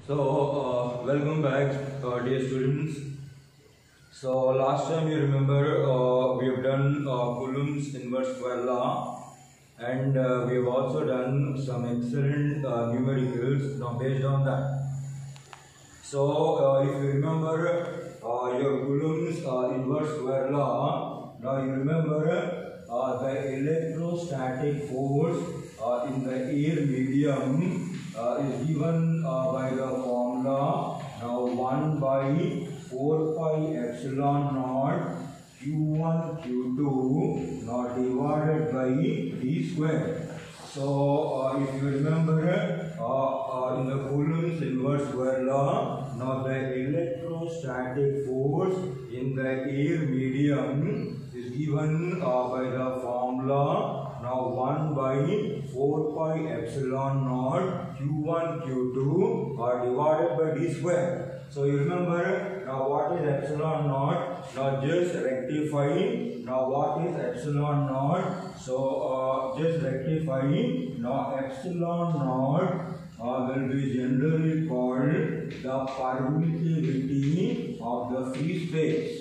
Welcome back, dear students. So, last time you remember we have done Coulomb's inverse square law, and we have also done some excellent numericals now based on that. So, if you remember your Coulomb's inverse square law, now you remember the electrostatic force in the air medium is given by the formula now 1 by 4 pi epsilon naught q1 q2 now divided by d square. So if you remember in the Coulomb's inverse square law, now the electrostatic force in the air medium is given by the formula now 1 by 4 pi epsilon naught q1 q2 divided by d square. So you remember now what is epsilon naught? Now just rectifying. Now what is epsilon naught? So just rectifying. Now epsilon naught will be generally called the permittivity of the free space.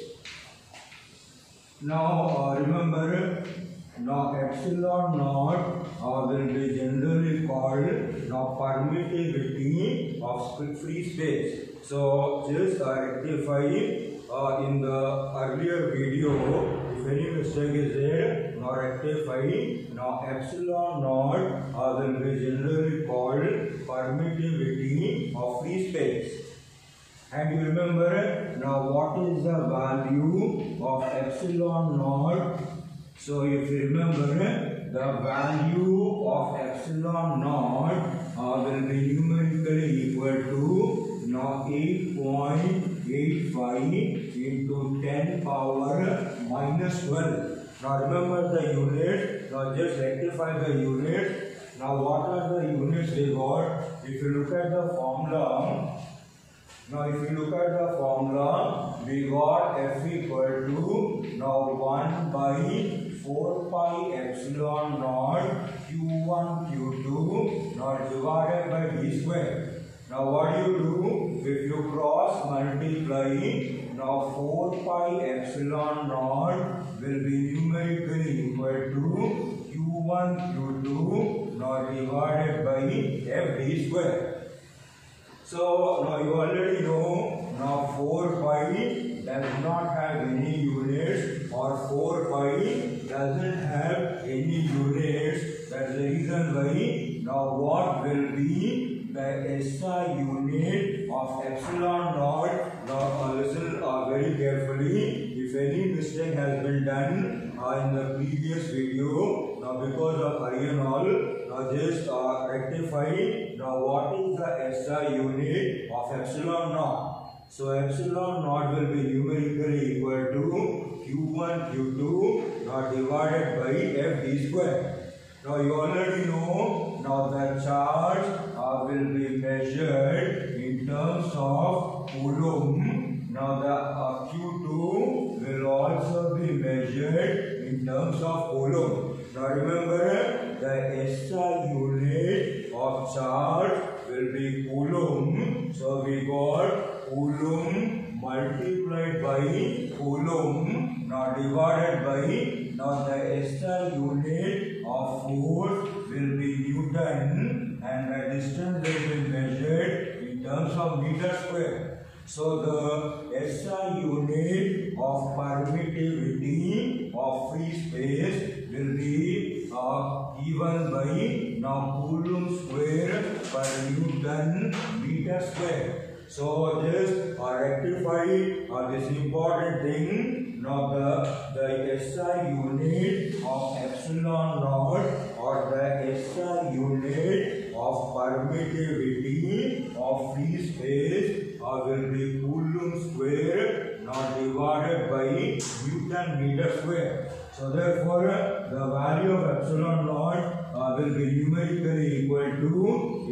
Now remember, now epsilon naught will be generally called now permittivity of free space. So just rectify in the earlier video, if any mistake is there, now rectify. Now epsilon naught will be generally called permittivity of free space. And you remember now what is the value of epsilon naught? So if you remember, the value of epsilon naught will be numerically equal to now 8.85 into 10 power minus 12. Now remember the units. Now just rectify the units. Now what are the units we got? If you look at the formula, now if you look at the formula, we got F equal to now 1 by 4 pi epsilon naught q1 q2 now divided by d square. Now what do you do? If you cross multiply, now 4 pi epsilon naught will be numerically equal to q1 q2 now divided by f d square. So now you already know now 4 pi does not have any units, or 4 pi doesn't have any units. That's the reason why now what will be the SI unit of epsilon naught. Now listen very carefully. If any mistake has been done in the previous video, now because of hurry and all, now just rectify. Now what is the SI unit of epsilon naught? So epsilon naught will be numerically equal to q1 q2 now divided by f d square. Now you already know now the charge will be measured in terms of coulomb. Now the q2 will also be measured in terms of coulomb. Now remember the SI unit of charge will be coulomb. So we got coulomb multiplied by coulomb now divided by now the SI unit of force will be Newton, and the distance will be measured in terms of meter square. So the SI unit of permittivity of free space will be given by now Coulomb square per Newton meter square. So just rectify this important thing. Now the SI unit of epsilon naught, or the SI unit of permittivity of free space will be Coulomb square now divided by Newton meter square. So therefore the value of epsilon naught will be numerically equal to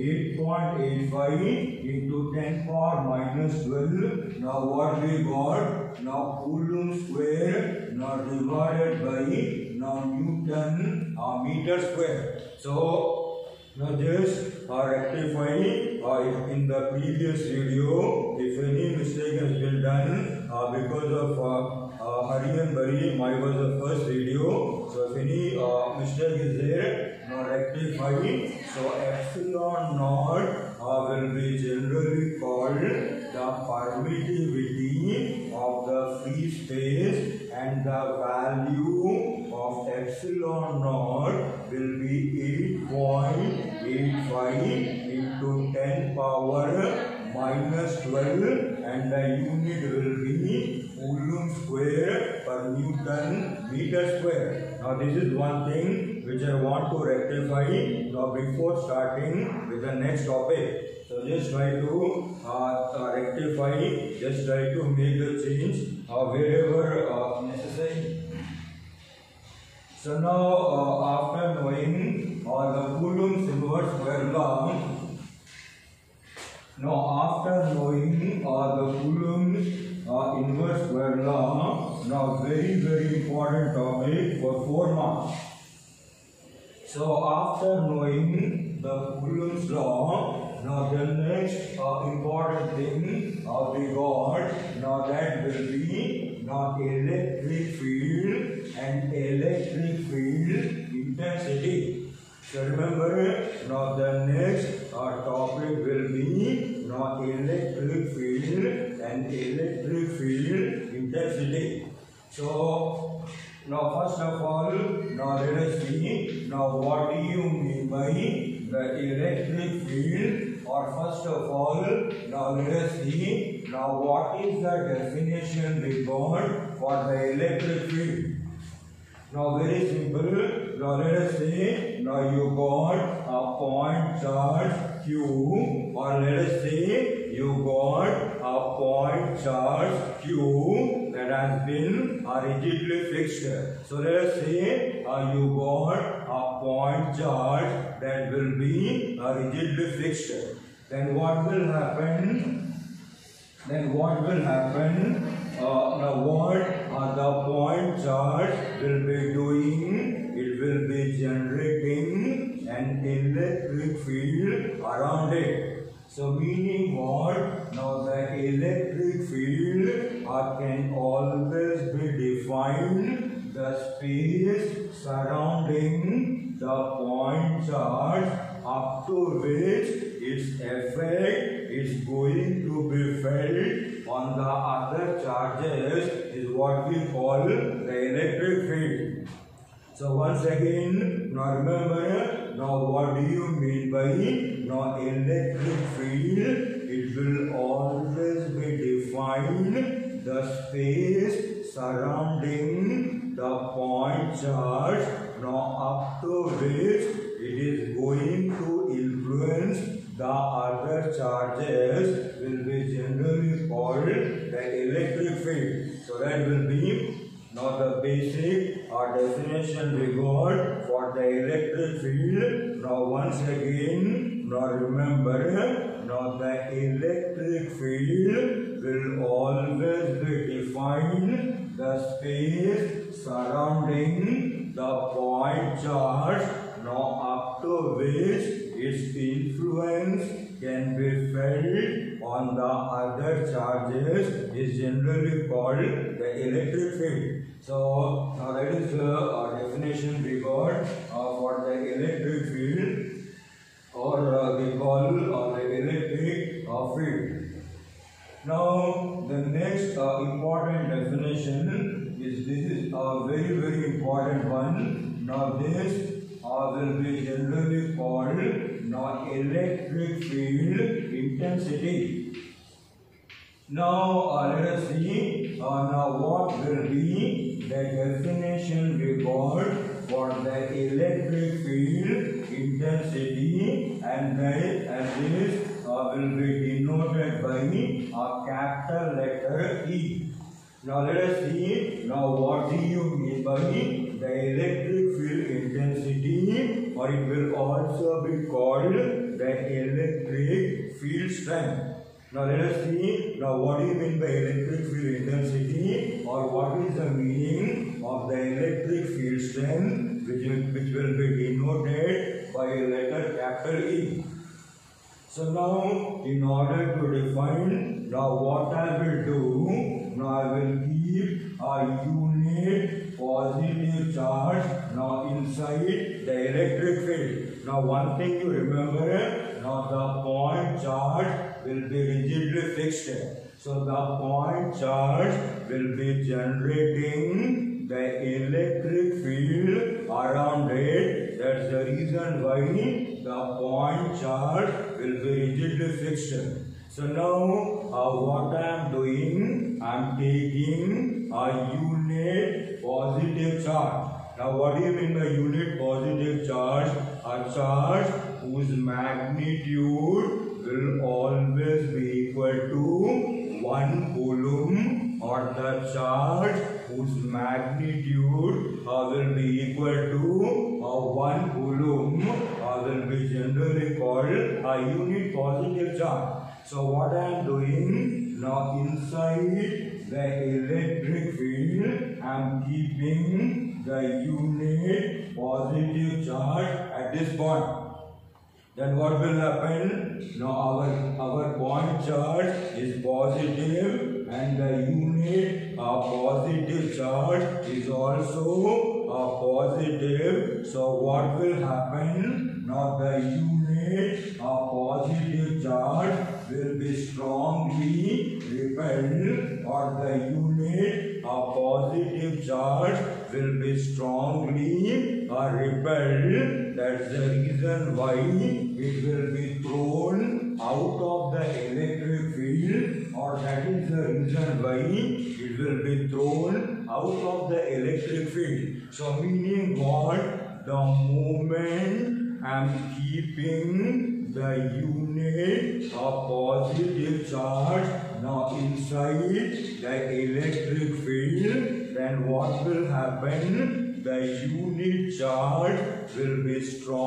8.85 into 10 power minus 12. Now what we got? Now Coulomb square now divided by now Newton meter square. So Now just rectify in the previous video if any mistake has been done because of hurry and worry. Mine was the first video, so if any mistake is there, now rectify. So epsilon naught will be generally called the permittivity of the free space, and the value of epsilon naught will be 8.85 into 10 power minus 12, and the unit will be Coulomb square per Newton meter square. Now this is one thing which I want to rectify now before starting with the next topic. So just try to rectify, just try to make the change wherever necessary. So now after knowing the Coulomb's inverse square law, the Coulomb's inverse square law, now very important topic for 4 marks. So after knowing the Coulomb's law, now the next important thing we got, now that will be electric field and electric field intensity. So remember, now the next topic will be electric field and electric field intensity. So now first of all, now let us see what do you mean by the electric field, or first of all now let us see what is the definition we got for the electric field. Now very simple, now let us say you got a point charge Q, or let us say you got a point charge Q that has been rigidly fixed. So let us say you got a point charge that will be rigidly fixed. Then what will happen? Now what the point charge will be doing? It will be generating an electric field around it. So meaning what? Now the electric field can always be defined the space surrounding the point charge up to which its effect is going to be felt on the other charges is what we call the electric field. So once again, now remember, what do you mean by electric field? It will always be defined the space surrounding the point charge up to which it is going to influence the other charges will be generally called the electric field. So that will be the basic definition we got for the electric field. Now once again, remember, the electric field will always be defined the space surrounding the point charge up to which its influence can be felt on the other charges is generally called the electric field. So now that is the definition we got for the electric field, or we call the electric field. Now the next important definition is, this is a very important one. Now this will be generally called electric field intensity. Now let us see what will be the definition we got for the electric field intensity, and this will be denoted by a capital letter E. Now let us see what do you mean by the electric field intensity, or it will also be called the electric field strength. Now let us see what do you mean by electric field intensity, or what is the meaning of the electric field strength which will be denoted by a letter capital E. So now, in order to define, now what I will do, now I will keep a unit positive charge now inside the electric field. Now one thing you remember, now the point charge will be rigidly fixed. So the point charge will be generating the electric field around it. That's the reason why the point charge will be rigidly fixed. So now what I am doing, I am taking a unit positive charge. Now what do you mean by unit positive charge? A charge whose magnitude will always be equal to 1 coulomb, or the charge whose magnitude will be equal to 1 coulomb will be generally called a unit positive charge. So what I am doing, now inside the electric field I am keeping the unit positive charge at this point. Then what will happen? Now our point charge is positive and the unit positive charge is also positive. So what will happen? Now the unit positive charge will be strongly repelled, or the unit positive charge will be strongly repelled. That's the reason why it will be thrown out of the electric field, or that is the reason why it will be thrown out of the electric field. So meaning what? The moment I am keeping the unit positive charge now inside the electric field, then what will happen? The unit charge will be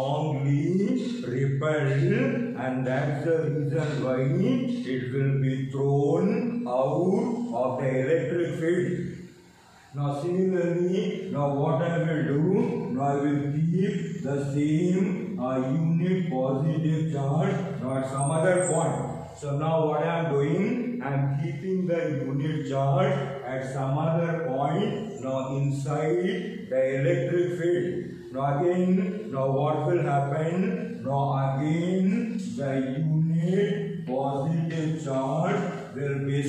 strongly repelled, and that's the reason why it will be thrown out of the electric field. Now similarly, now what I will do, now I will keep the same unit positive charge now at some other point. So now what I am doing, I am keeping the unit charge at some other point now inside the electric field. Now again, now what will happen? Now again the unit positive charge will be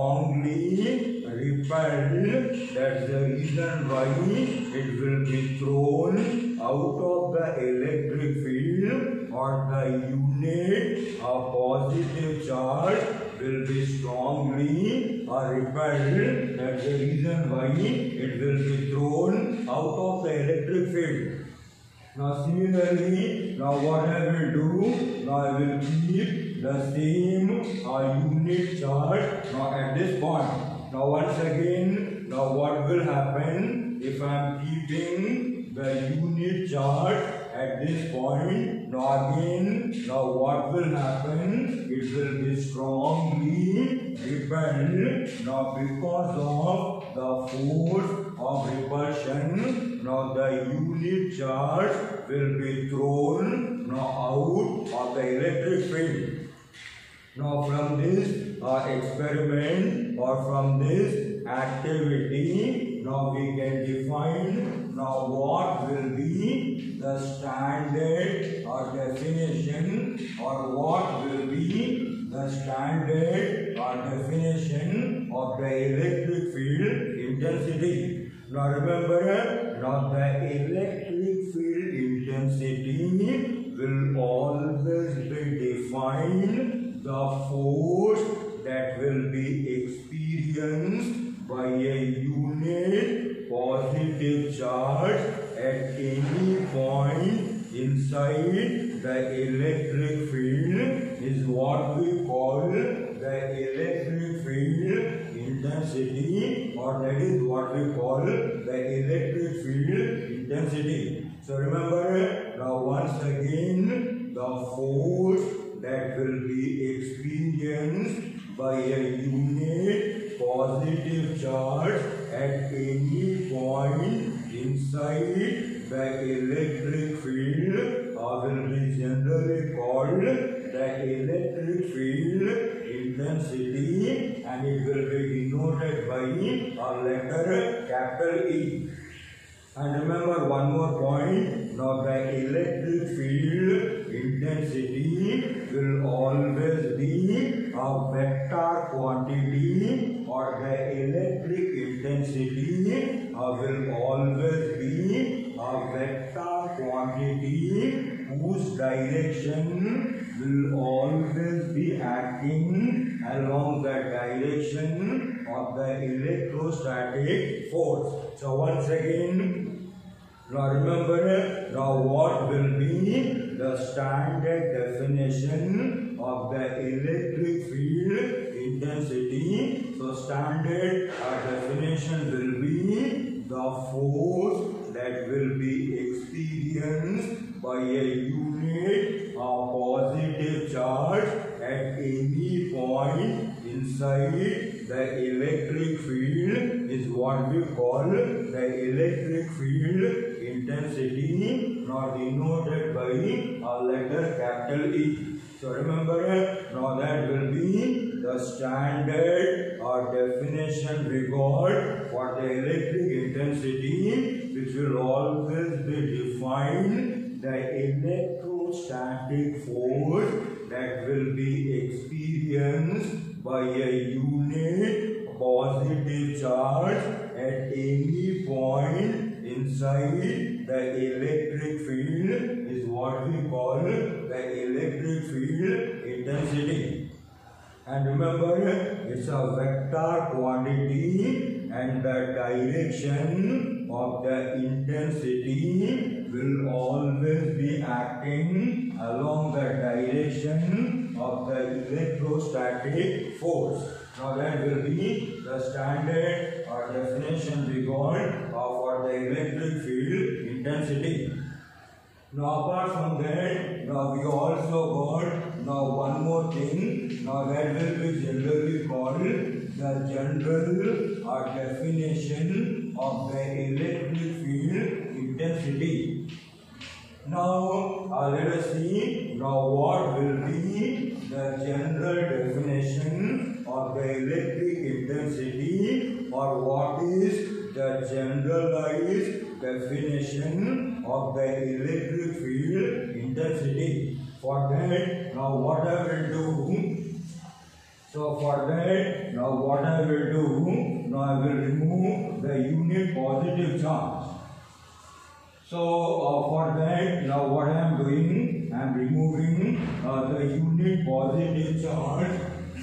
strongly repelled. That's the reason why it will be thrown out of the electric field, or the unit positive charge will be strongly repelled. That's the reason why it will be thrown out of the electric field. Now similarly, now what I will do, now I will keep the same unit charge now at this point. Now once again, now what will happen if I am keeping the unit charge at this point? Now again, now what will happen? It will be strongly repelled. Now because of the force of repulsion, now the unit charge will be thrown now out of the electric field. Now from this experiment, or from this activity, now we can define now what will be the standard or definition, or what will be the standard or definition of the electric field intensity. Now remember, now the electric field intensity will always be defined the force that will be experienced by a unit positive charge at any point inside the electric field is what we call the electric field intensity, or that is what we call the electric field intensity. So remember, now once again, the force that will be experienced by a unit positive charge at any point inside the electric field will be generally called the electric field intensity, and it will be denoted by a letter capital E. And remember one more point, now the electric field intensity will always be a vector quantity, or the electric intensity will always be a vector quantity whose direction will always be acting along the direction of the electrostatic force. So once again, now remember, now what will be the standard definition of the electric field intensity? So standard definition will be the force that will be experienced by a unit of positive charge at any point inside the electric field is what we call the electric field intensity, now denoted by a letter capital E. So remember, now that will be the standard or definition we got for the electric intensity, which will always be defined the electrostatic force that will be experienced by a unit positive charge at any point inside the electric field is what we call the electric field intensity. And remember, it's a vector quantity, and the direction of the intensity will always be acting along the direction of the electrostatic force. Now that will be the standard or definition we got for the electric field intensity. Now apart from that, now we also got now one more thing. Now that will be generally called the general or definition of the electric field intensity. Now let us see now what will be the general definition of the electric intensity, or what is the generalized definition of the electric field intensity. For that, now what I will do, so for that, now what I will do, now I will remove the unit positive charge. So for that, now what I am doing, I am removing the unit positive charge.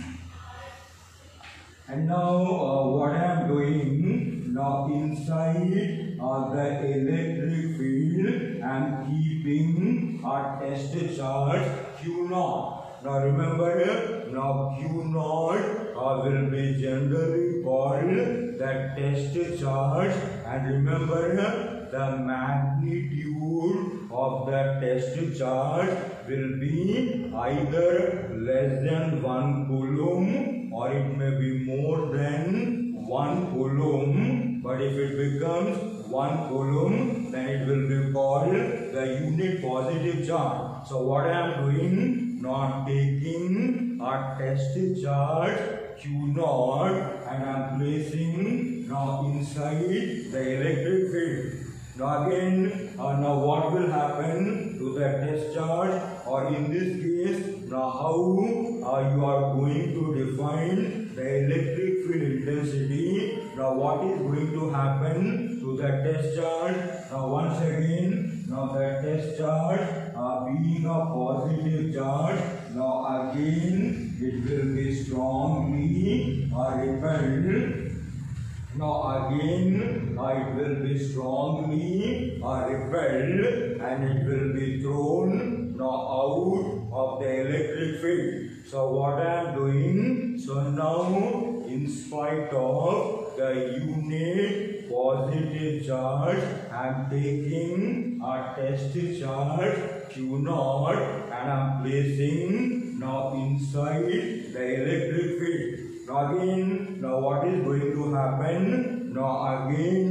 And now what I am doing, now inside the electric field I am keeping a test charge Q0. Now remember, now Q0 will be generally called the test charge, and remember the magnitude of the test charge will be either less than 1 coulomb or it may be more than 1 coulomb. But if it becomes 1 coulomb, then it will be called the unit positive charge. So what I am doing, now I am taking a test charge Q0 and I am placing now inside the electric field. Now again, now what will happen to the test charge, or in this case, now how you are going to define the electric field intensity. Now what is going to happen to the test charge? Now once again, now the test charge being a positive charge, now again it will be strongly repelled. Now again it will be strongly repelled and it will be thrown now out of the electric field. So what I am doing, so now in spite of the unit positive charge, I am taking a test charge Q0 and I am placing now inside the electric field. Now again, now what is going to happen? Now again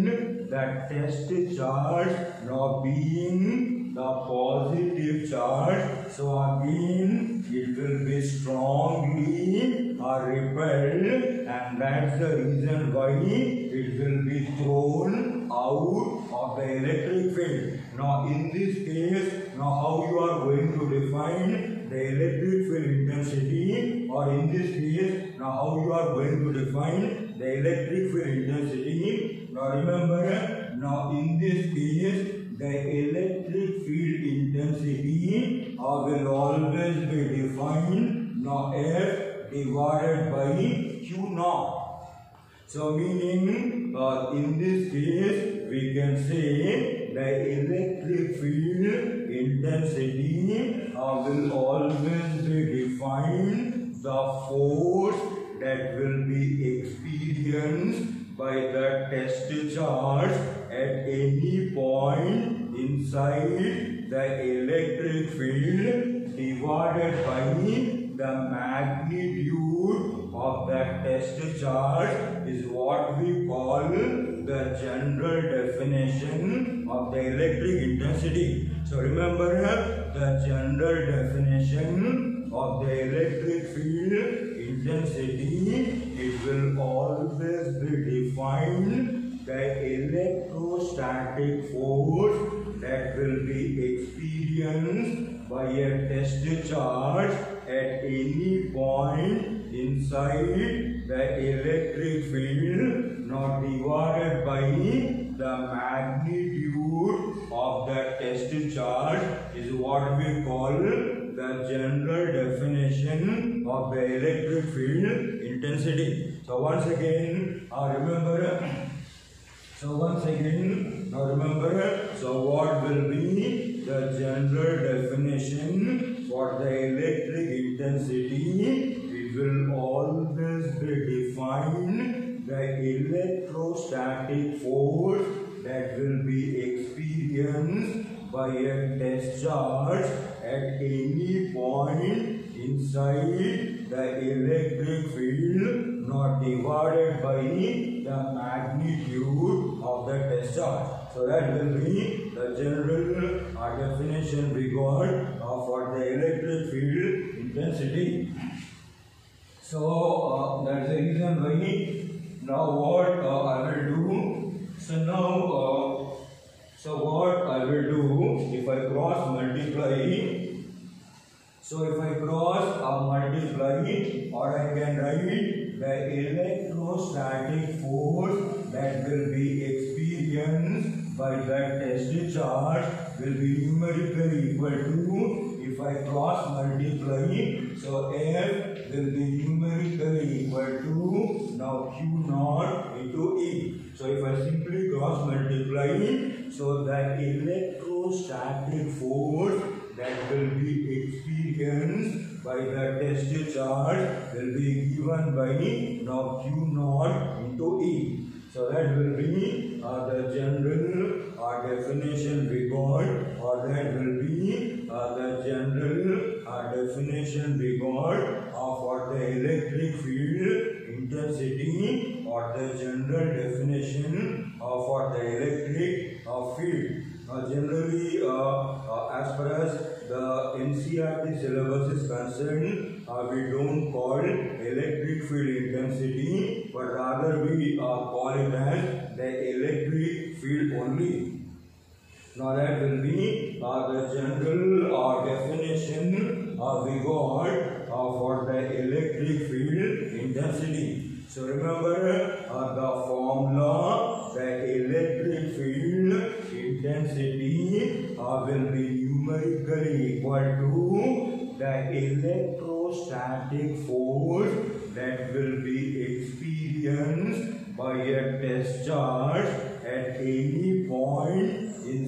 that test charge now being the positive charge, so again it will be strongly repelled, and that's the reason why it will be thrown out of the electric field. Now in this case, now how you are going to define the electric field intensity, or in this case, now how you are going to define the electric field intensity. Now remember, now in this case, the electric field intensity will always be defined now F divided by Q naught. So meaning in this case we can say the electric field intensity will always be defined the force that will be experienced by the test charge at any point inside the electric field divided by the magnitude of that test charge is what we call the general definition of the electric intensity. So remember, the general definition of the electric field intensity, it will always be defined the electrostatic force that will be experienced by a test charge at any point inside the electric field, not divided by the magnitude of the test charge is what we call the general definition of the electric field intensity. So once again, remember. So what will be the general definition for the electric intensity? It will always be defined the electrostatic force that will be experienced by a test charge at any point inside the electric field, not divided by the magnitude of the test charge. So that will be the general definition we got for the electric field intensity. So that's the reason why. Now what I will do? So what I will do, if I cross multiply. So if I cross multiply, or I can write the electrostatic force that will be experienced by that test charge will be numerically equal to, if I cross multiply, so F will be numerically equal to now Q naught into E. So if I simply cross multiply, so that electrostatic force that will be experienced by the test charge will be given by now Q naught into E. So that will be the general definition we got, or that will be the general definition we got for the electric field intensity, or the general definition for the electric field. Generally, as far as the NCERT syllabus is concerned, we don't call electric field intensity, but rather we call it as the electric field only. Now that will be the general definition we got for the electric field intensity. So remember the formula, the electric field intensity will be numerically equal to the electrostatic force that will be experienced by a test charge at any point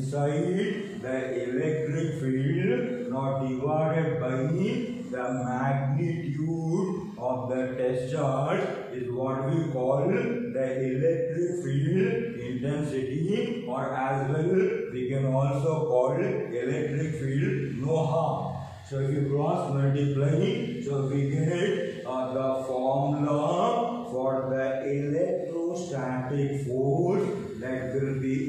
inside the electric field, not divided by the magnitude of the test charge is what we call the electric field intensity, or as well we can also call electric field no harm. So if you cross multiply, so we get the formula for the electrostatic force that will be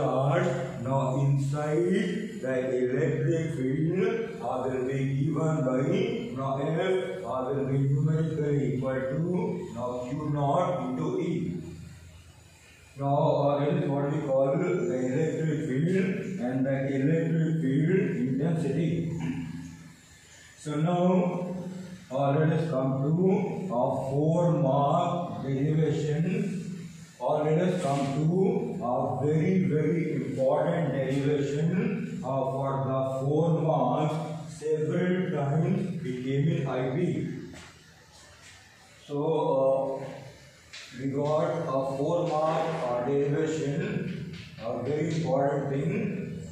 charge. Now inside the electric field will be given by now F will be numerically equal to now Q naught into E. Now that is what we call the electric field and the electric field intensity. So now let us come to a 4-mark derivation, or let us come to a very important derivation for the 4 marks. Several times it came in IB. So we got a 4-mark derivation, a very important thing.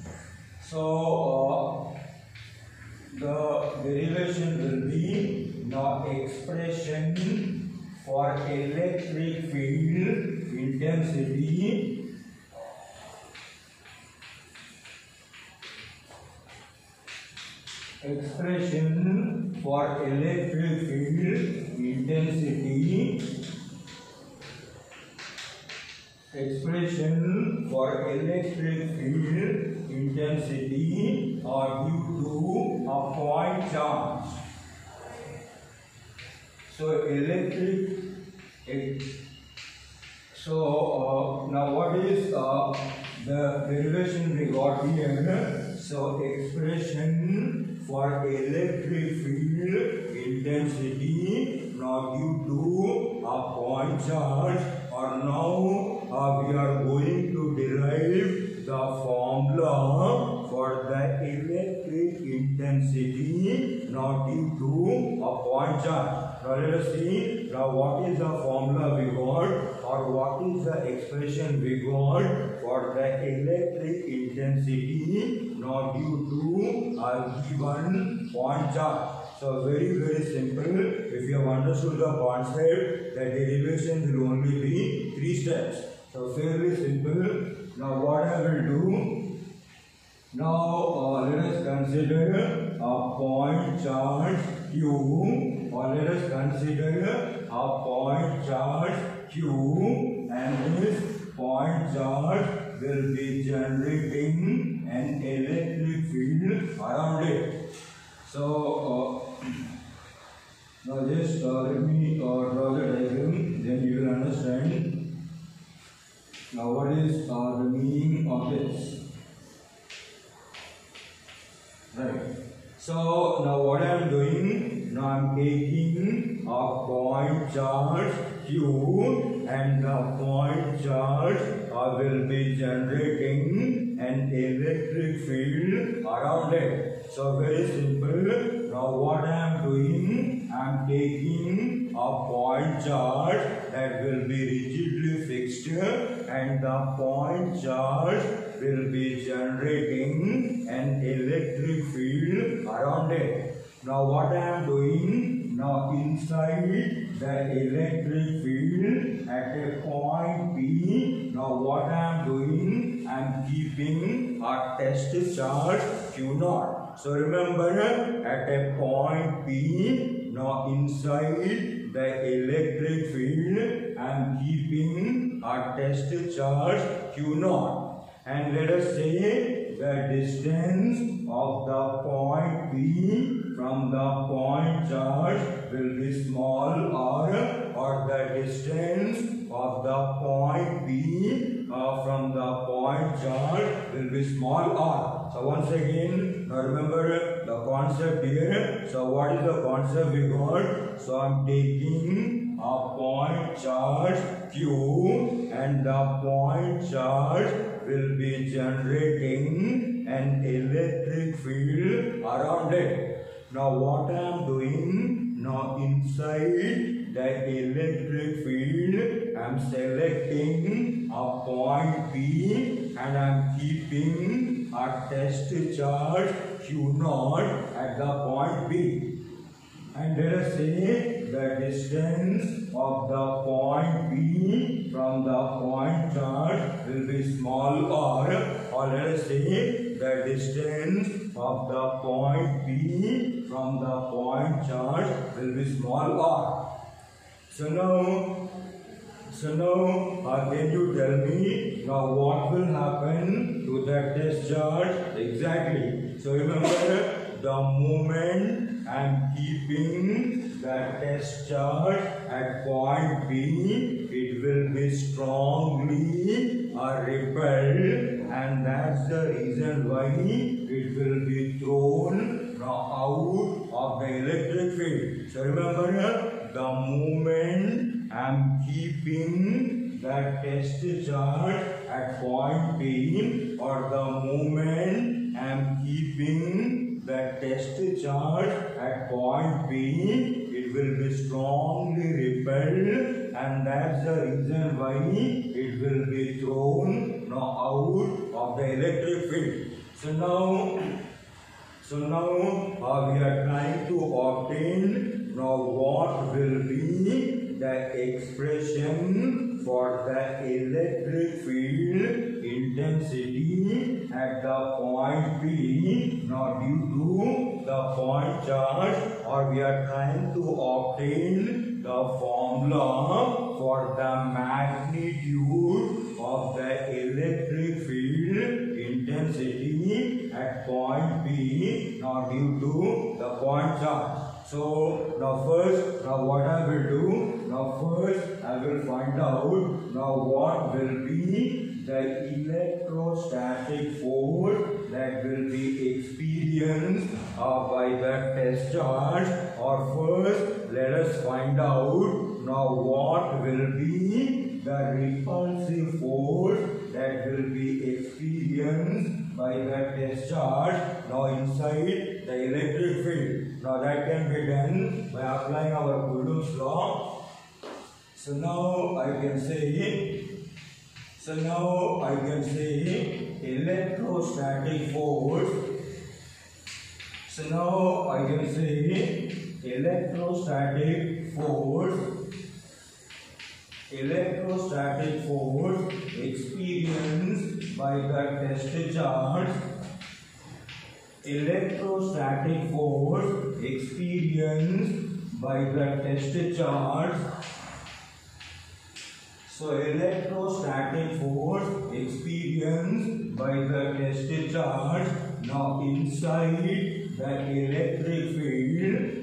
So the derivation will be now expression for electric field intensity expression for electric field intensity expression for electric field intensity are due to a point charge. So now what is the derivation we got here? So expression for electric field intensity now due to a point charge, or now we are going to derive the formula for the electric intensity now due to a point charge. Now let us see now what is the formula we got, or what is the expression we got for the electric intensity now due to a given point charge. So very simple. If you have understood the concept, the derivation will only be 3 steps. So fairly simple. Now what I will do, now let us consider a point charge Q, or let us consider a point charge Q, and this point charge will be generating an electric field around it. So now just let me draw the diagram, then you will understand. Now what is the meaning of this? Right. So now what I am doing, now I am taking a point charge Q, and the point charge will be generating an electric field around it. So very simple. Now what I am doing, I am taking a point charge that will be rigidly fixed, and the point charge will be generating an electric field around it. Now what I am doing, now inside the electric field at a point P, now what I am doing, I am keeping a test charge Q naught. So remember, at a point P, now inside the electric field, I am keeping a test charge Q naught. And let us say the distance of the point P from the point charge will be small r, or the distance of the point P from the point charge will be small r. So once again, now remember the concept here. So what is the concept we got? So I am taking a point charge Q, and the point charge will be generating an electric field around it. Now what I am doing, now inside the electric field, I am selecting a point P, and I am keeping a test charge Q naught at the point P. And let us say the distance of the point P from the point charge will be small r, or let us say the distance of the point P from the point charge will be small r. So now So now, can you tell me now what will happen to that test charge? Exactly. So remember, the moment I am keeping that test charge at point B, it will be strongly repelled, and that's the reason why it will be thrown out of the electric field. So remember, the moment I am keeping that test charge at point B, or the moment I am keeping that test charge at point B, it will be strongly repelled, and that's the reason why it will be thrown out of the electric field. So now we are trying to obtain what will be the expression for the electric field intensity at the point B. Now due to the point charge, or we are trying to obtain the formula for the magnitude of the electric field intensity at point B, now due to the point charge. So now what I will do, first I will find out what will be the electrostatic force that will be experienced by the test charge. Or first let us find out what will be the repulsive force that will be experienced by the test charge inside the electric field. Now that can be done by applying our Coulomb's law. So now I can say electrostatic force. So now I can say electrostatic force experienced by the test charge. Electrostatic force experienced by the test charge. So electrostatic force experienced by the test charge inside the electric field.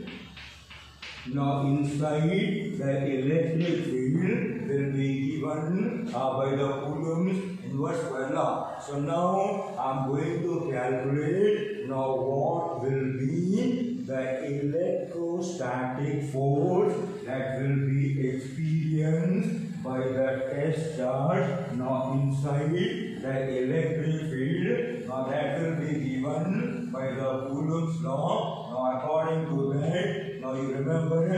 Inside the electric field will be given by the Coulomb's inverse square law. So now I am going to calculate what will be the electrostatic force that will be experienced by the test charge inside the electric field. Now that will be given by the Coulomb's law. According to that, you remember,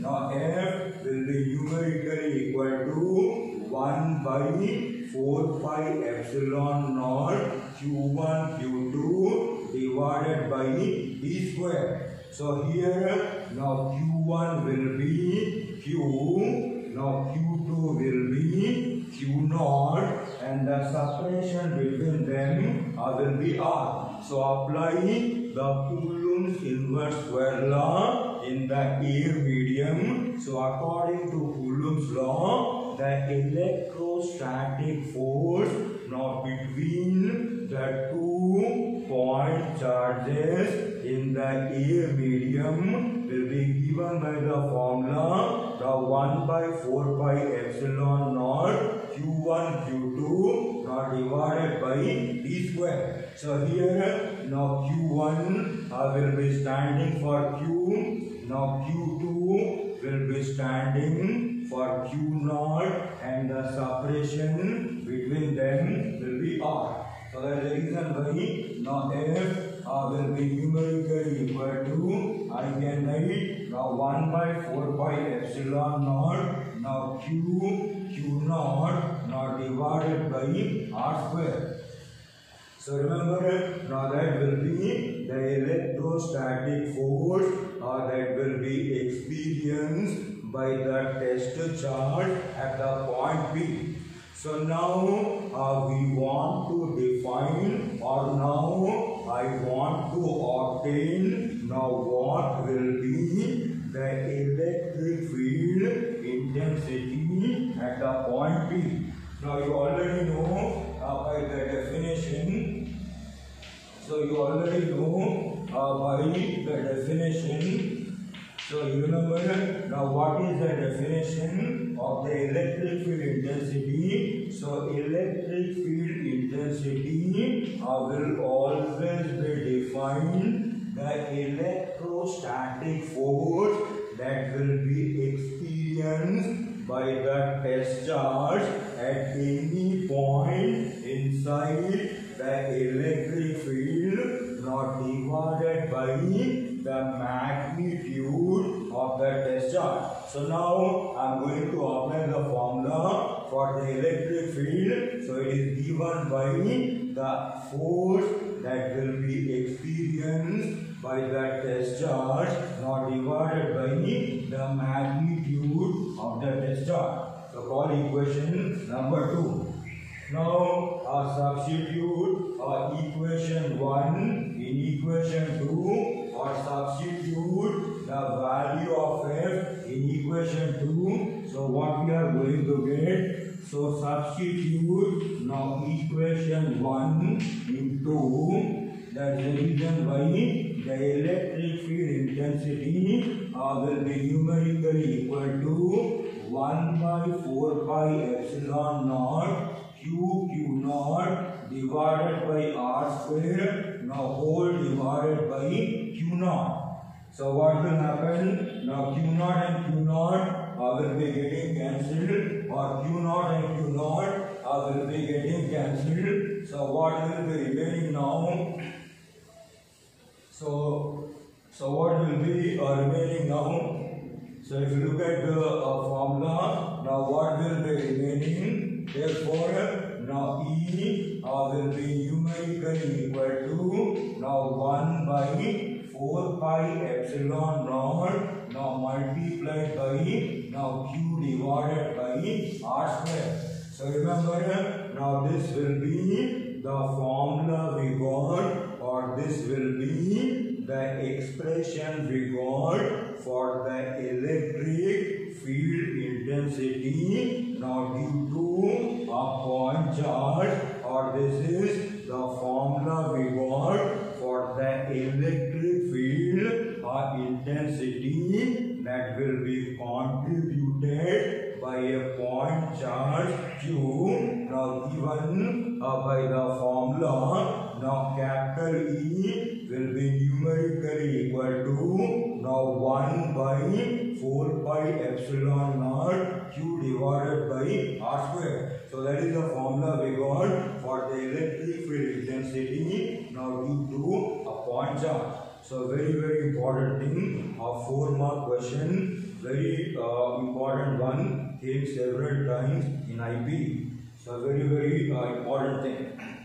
F will be numerically equal to 1 by 4 pi epsilon naught Q1 Q2 divided by D square. So here Q1 will be Q, Q2 will be Q naught, and the separation between them will be R. So apply the Coulomb's inverse square law in the air medium. So according to Coulomb's law, the electrostatic force between the 2 point charges in the air medium will be given by the formula 1 by 4 pi epsilon naught Q1 Q2 divided by D square. So here Q1 will be standing for Q, Q2 will be standing for Q naught, and the separation between them will be R. So that is the reason why F will be numerically equal to, I can write 1 by 4 pi epsilon naught Q naught divided by R square. So remember, that will be the electrostatic force that will be experienced by the test charge at the point B. So now we want to define, or now I want to obtain what will be the electric field intensity at the already know by the definition. So you remember now what is the definition of the electric field intensity? So electric field intensity will always be defined the electrostatic force that will be experienced by the test charge at any point inside the electric field, not divided by the magnitude of the test charge. So now I am going to apply the formula for the electric field. So it is given by the force that will be experienced by the test charge, not divided by the magnitude of the test charge. So call equation number 2. Now substitute equation 1 in equation 2, or substitute the value of f in equation 2. So what we are going to get? So substitute now equation 1 in 2. That's the reason why the electric field intensity will be numerically equal to 1 by 4 pi epsilon naught q naught divided by r square, now whole divided by q naught. So what will happen? Now q naught and q naught will be getting cancelled, or q naught and q naught will be getting cancelled. So what will be remaining now? So what will be remaining now? So if you look at the formula, now what will be remaining? Therefore, now E will be numerically equal to now 1 by 4 pi epsilon naught, now multiplied by now q divided by r square. So remember, now this will be the formula we got, or this will be the expression we got for the electric field intensity, now due to a point charge, or this is the formula we got for the electric field intensity that will be contributed by a point charge q, now given by the formula. Now capital E will be numerically equal to now 1 by 4 pi epsilon naught q divided by r square. So that is the formula we got for the electric field intensity now due to a point charge. So very important thing, a 4-mark question, very important one, came several times in IB. So very important thing.